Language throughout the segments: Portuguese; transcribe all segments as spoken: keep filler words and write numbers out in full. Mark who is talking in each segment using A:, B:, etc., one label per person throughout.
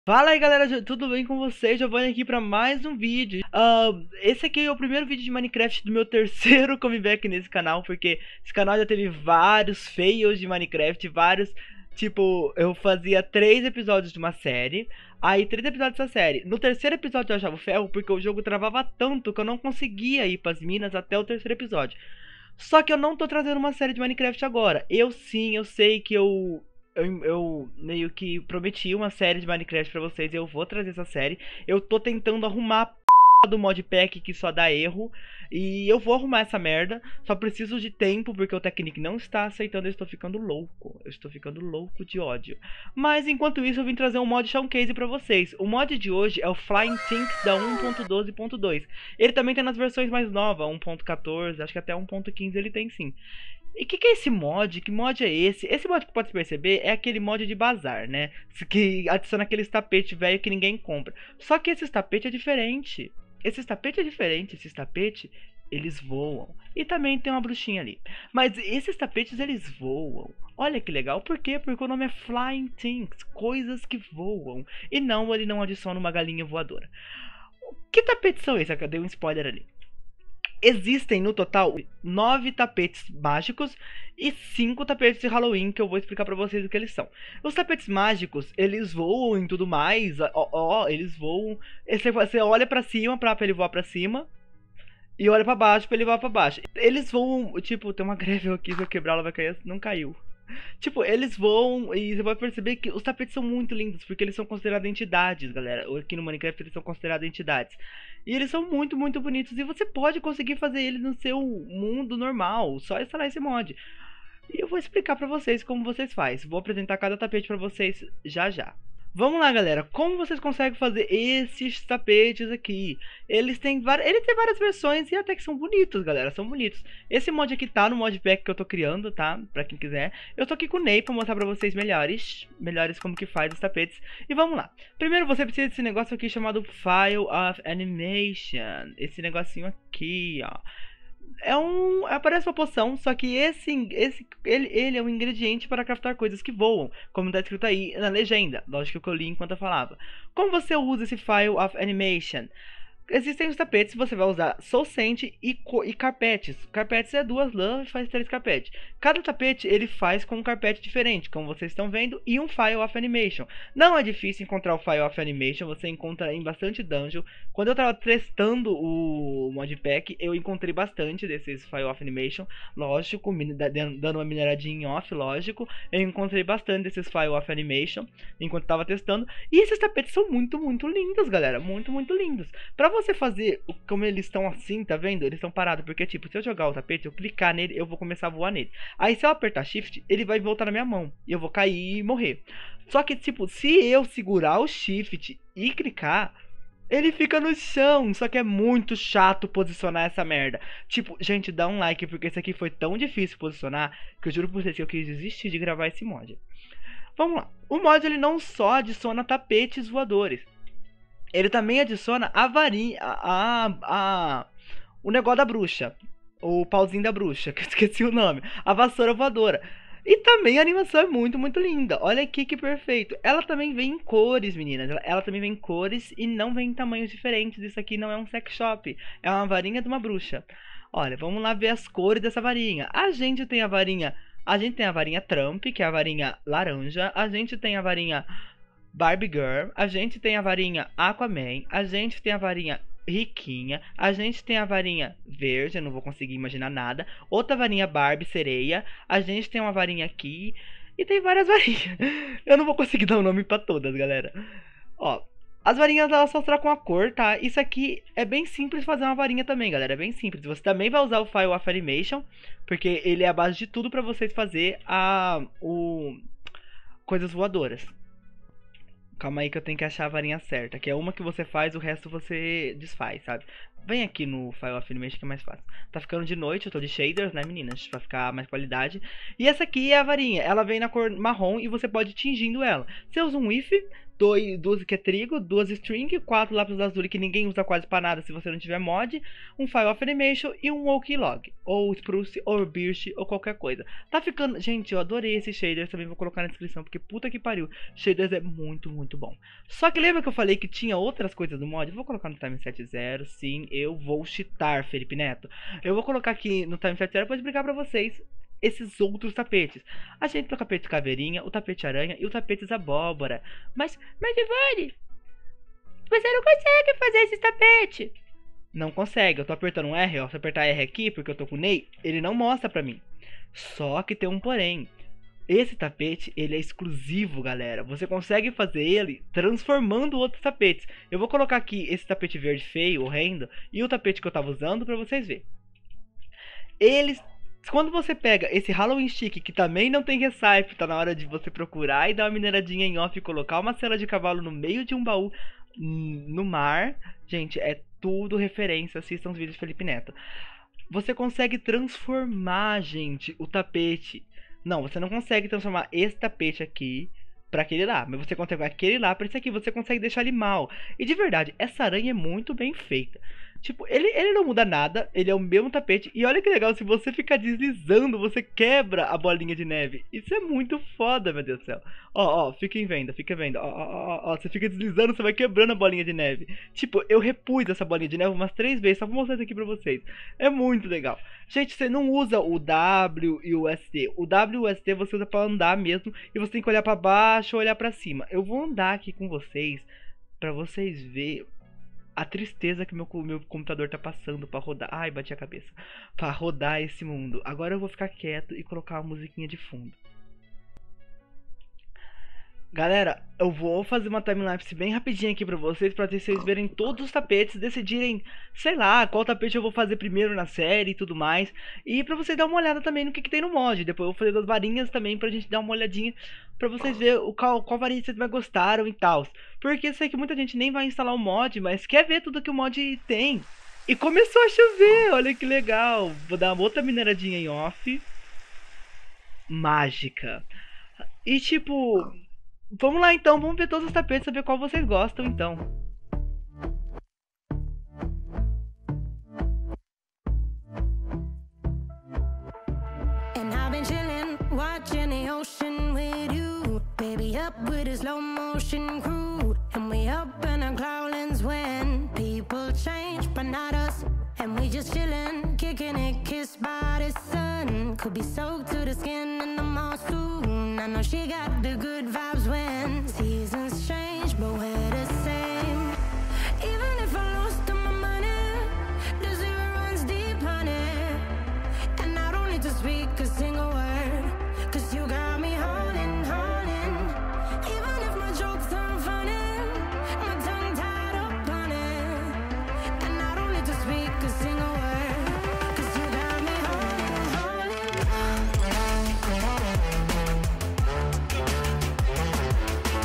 A: Fala aí galera, tudo bem com vocês? Giovanni aqui para mais um vídeo. Uh, esse aqui é o primeiro vídeo de Minecraft do meu terceiro comeback nesse canal, porque esse canal já teve vários fails de Minecraft, vários, tipo, eu fazia três episódios de uma série, aí três episódios dessa série. No terceiro episódio eu achava o ferro, porque o jogo travava tanto que eu não conseguia ir para as minas até o terceiro episódio. Só que eu não tô trazendo uma série de Minecraft agora. Eu sim, eu sei que eu eu, eu meio que prometi uma série de Minecraft pra vocês e eu vou trazer essa série. Eu tô tentando arrumar a p do modpack que só dá erro. E eu vou arrumar essa merda. Só preciso de tempo porque o Technic não está aceitando. Eu estou ficando louco. Eu estou ficando louco de ódio. Mas enquanto isso eu vim trazer um mod showcase pra vocês. O mod de hoje é o Flying Tinks da um ponto doze ponto dois. Ele também tem nas versões mais novas, um ponto quatorze, acho que até um ponto quinze ele tem sim. E o que, que é esse mod? Que mod é esse? Esse mod que pode perceber é aquele mod de bazar, né? Que adiciona aqueles tapetes velho que ninguém compra. Só que esse tapete é diferente. Esse tapete é diferente. Esses tapetes, eles voam. E também tem uma bruxinha ali. Mas esses tapetes, eles voam. Olha que legal. Por quê? Porque o nome é Flying Things. Coisas que voam. E não, ele não adiciona uma galinha voadora. Que tapetes são esses? Eu dei um spoiler ali. Existem no total nove tapetes mágicos e cinco tapetes de Halloween que eu vou explicar pra vocês o que eles são. Os tapetes mágicos, eles voam e tudo mais, ó, ó eles voam. Você olha pra cima pra, pra ele voar pra cima e olha pra baixo pra ele voar pra baixo. Eles voam, tipo, tem uma greve aqui, se eu quebrar ela vai cair, não caiu. Tipo, eles voam e você vai perceber que os tapetes são muito lindos, porque eles são considerados entidades, galera. Aqui no Minecraft eles são considerados entidades. E eles são muito, muito bonitos. E você pode conseguir fazer eles no seu mundo normal, só instalar esse mod. E eu vou explicar pra vocês como vocês fazem. Vou apresentar cada tapete pra vocês já já. Vamos lá, galera. Como vocês conseguem fazer esses tapetes aqui? Eles têm, Ele tem várias versões e até que são bonitos, galera. São bonitos. Esse mod aqui tá no modpack que eu tô criando, tá? Pra quem quiser. Eu tô aqui com o Ney pra mostrar pra vocês melhores. Melhores como que faz os tapetes. E vamos lá. Primeiro você precisa desse negócio aqui chamado File of Animation. Esse negocinho aqui, ó. É um. Parece uma poção, só que esse. esse ele, ele é um ingrediente para craftar coisas que voam, como está escrito aí na legenda. Lógico que eu li enquanto eu falava. Como você usa esse file of animation? Existem os tapetes, você vai usar Soul Sand e, e carpetes. Carpetes é duas lãs e faz três carpetes. Cada tapete ele faz com um carpete diferente, como vocês estão vendo, e um File of Animation. Não é difícil encontrar o File of Animation, você encontra em bastante dungeon. Quando eu estava testando o modpack, eu encontrei bastante desses File of Animation. Lógico, dando uma mineradinha em off, lógico. Eu encontrei bastante desses File of Animation enquanto estava testando. E esses tapetes são muito, muito lindos, galera. Muito, muito lindos. Pra você você fazer como eles estão assim, tá vendo? Eles estão parados, porque tipo, se eu jogar o tapete, eu clicar nele, eu vou começar a voar nele. Aí se eu apertar shift, ele vai voltar na minha mão, e eu vou cair e morrer. Só que tipo, se eu segurar o shift e clicar, ele fica no chão, só que é muito chato posicionar essa merda. Tipo, gente, dá um like, porque esse aqui foi tão difícil posicionar, que eu juro por vocês que eu quis desistir de gravar esse mod. Vamos lá. O mod, ele não só adiciona tapetes voadores, ele também adiciona a varinha, a, a, a, o negócio da bruxa, o pauzinho da bruxa, que eu esqueci o nome, a vassoura voadora. E também a animação é muito, muito linda. Olha aqui que perfeito. Ela também vem em cores, meninas. Ela, ela também vem em cores e não vem em tamanhos diferentes. Isso aqui não é um sex shop, é uma varinha de uma bruxa. Olha, vamos lá ver as cores dessa varinha. A gente tem a varinha, a gente tem a varinha Trump, que é a varinha laranja. A gente tem a varinha Barbie Girl, a gente tem a varinha Aquaman, a gente tem a varinha Riquinha, a gente tem a varinha verde, eu não vou conseguir imaginar nada, outra varinha Barbie Sereia, a gente tem uma varinha aqui, e tem várias varinhas. Eu não vou conseguir dar o um nome pra todas, galera. Ó, as varinhas elas só trocam a cor, tá? Isso aqui é bem simples fazer uma varinha também, galera, é bem simples. Você também vai usar o File of Animation, porque ele é a base de tudo pra vocês fazer a, o, coisas voadoras. Calma aí que eu tenho que achar a varinha certa, que é uma que você faz, o resto você desfaz, sabe? Vem aqui no File of Animation que é mais fácil. Tá ficando de noite, eu tô de shaders, né, meninas? Pra ficar mais qualidade. E essa aqui é a varinha, ela vem na cor marrom e você pode ir tingindo ela. Você usa um if dois, duas que é trigo, duas string, quatro lápis lazuli que ninguém usa quase pra nada se você não tiver mod, um file of animation e um oak log, ou spruce, ou birch, ou qualquer coisa. Tá ficando... Gente, eu adorei esse shaders, também vou colocar na descrição, porque puta que pariu, shaders é muito, muito bom. Só que lembra que eu falei que tinha outras coisas do mod? Eu vou colocar no time set zero, sim, eu vou cheatar, Felipe Neto. Eu vou colocar aqui no time set zero pra explicar pra vocês esses outros tapetes. A gente tem o tapete caveirinha, o tapete aranha e o tapete abóbora. Mas, mas Giovanni, você não consegue fazer esse tapete. Não consegue, eu tô apertando um R, ó. Se eu apertar R aqui, porque eu tô com o Ney, ele não mostra pra mim. Só que tem um porém. Esse tapete, ele é exclusivo, galera. Você consegue fazer ele transformando outros tapetes. Eu vou colocar aqui esse tapete verde feio, horrendo, e o tapete que eu tava usando pra vocês verem. Eles... Quando você pega esse Halloween Stick, que também não tem recipe, tá na hora de você procurar e dar uma mineradinha em off e colocar uma cela de cavalo no meio de um baú no mar. Gente, é tudo referência, assistam os vídeos de Felipe Neto. Você consegue transformar, gente, o tapete. Não, você não consegue transformar esse tapete aqui pra aquele lá, mas você consegue aquele lá pra esse aqui, você consegue deixar ele mal. E de verdade, essa aranha é muito bem feita. Tipo, ele, ele não muda nada, ele é o mesmo tapete. E olha que legal, se você ficar deslizando, você quebra a bolinha de neve. Isso é muito foda, meu Deus do céu. Ó, ó, fiquem vendo, fiquem vendo. Ó, ó, ó, ó, você fica deslizando, você vai quebrando a bolinha de neve. Tipo, eu repus essa bolinha de neve umas três vezes, só vou mostrar isso aqui pra vocês. É muito legal. Gente, você não usa o W e o S T. O W e o S T você usa pra andar mesmo. E você tem que olhar pra baixo ou olhar pra cima. Eu vou andar aqui com vocês, pra vocês verem a tristeza que meu, meu computador tá passando pra rodar. Ai, bati a cabeça. Pra rodar esse mundo. Agora eu vou ficar quieto e colocar uma musiquinha de fundo. Galera, eu vou fazer uma timelapse bem rapidinha aqui pra vocês, pra vocês verem todos os tapetes, decidirem, sei lá, qual tapete eu vou fazer primeiro na série e tudo mais. E pra vocês dar uma olhada também no que, que tem no mod. Depois eu vou fazer das varinhas também pra gente dar uma olhadinha, pra vocês verem o qual, qual varinha vocês mais gostaram e tal. Porque eu sei que muita gente nem vai instalar o mod, mas quer ver tudo que o mod tem. E começou a chover, olha que legal. Vou dar uma outra mineradinha em off. Mágica. E tipo... Vamos lá então, vamos ver todos os tapetes, saber qual vocês gostam então. And I've been chilling, watching the ocean with you. Baby up with a slow motion crew. And we up in our cloudlands when people change, but not us. And we just chilling, kicking it, kissed by the sun. Could be soaked to the skin in the mall soon. I know she got the good vibes when seasons change, but we're the same. Even if I lost all my money, the zero runs deep, honey. And I don't need to speak a single word, cause you got me holding, holding. Even if my jokes aren't funny, my tongue tied up on it. And I don't need to speak a single word, cause you got me holding, holding.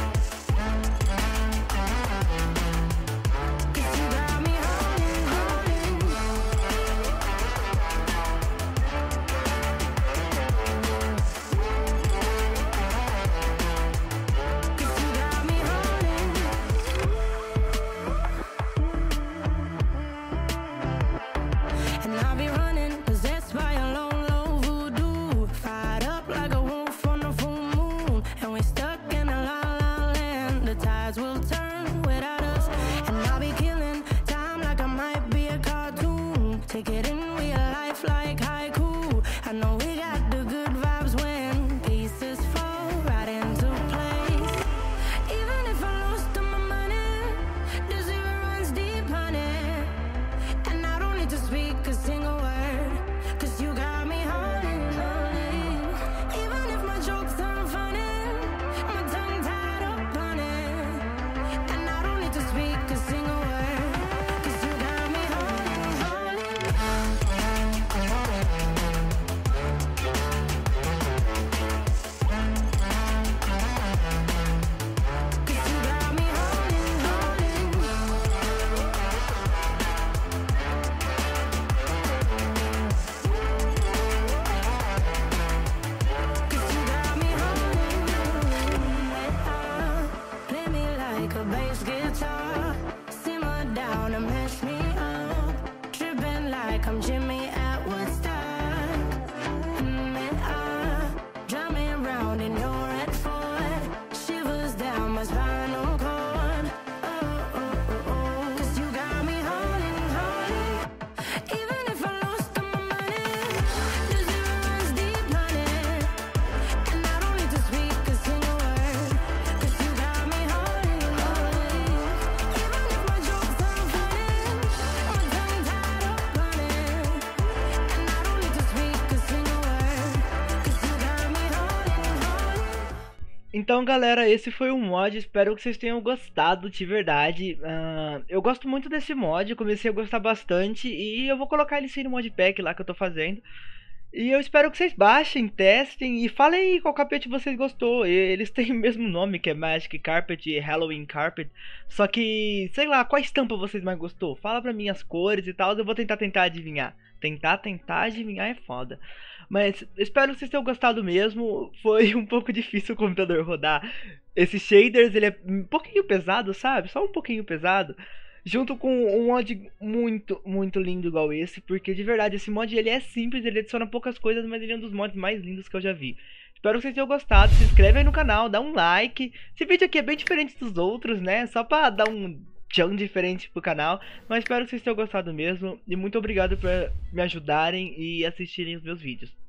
B: Ghost guitar, simmer down and mess me up, tripping like I'm Jimmy at Woodstock. Mm, and I, drumming round in your red Ford, shivers down my spinal cord. Oh, oh, oh, oh. 'Cause you got me haunting, haunting. Even if I lost all my money, the zero runs deep, honey. And I don't need to speak a single word, 'cause you got me haunting, haunting. Even if my jokes aren't funny, my tongue tied up on it. And I don't need to speak a single word, 'cause you got me haunting, haunting.
A: Então, galera, esse foi o mod, espero que vocês tenham gostado de verdade. Ah, eu gosto muito desse mod, eu comecei a gostar bastante e eu vou colocar ele sim no modpack lá que eu tô fazendo. E eu espero que vocês baixem, testem e falem aí qual carpet vocês gostou. E eles têm o mesmo nome, que é Magic Carpet e Halloween Carpet. Só que, sei lá, qual estampa vocês mais gostou? Fala pra mim as cores e tal, eu vou tentar tentar adivinhar. Tentar, tentar adivinhar é foda. Mas espero que vocês tenham gostado mesmo. Foi um pouco difícil o computador rodar esses shaders, ele é um pouquinho pesado, sabe? Só um pouquinho pesado. Junto com um mod muito, muito lindo igual esse. Porque de verdade, esse mod ele é simples, ele adiciona poucas coisas, mas ele é um dos mods mais lindos que eu já vi. Espero que vocês tenham gostado, se inscreve aí no canal, dá um like. Esse vídeo aqui é bem diferente dos outros, né? Só pra dar um tchan diferente pro canal. Mas espero que vocês tenham gostado mesmo. E muito obrigado por me ajudarem e assistirem os meus vídeos.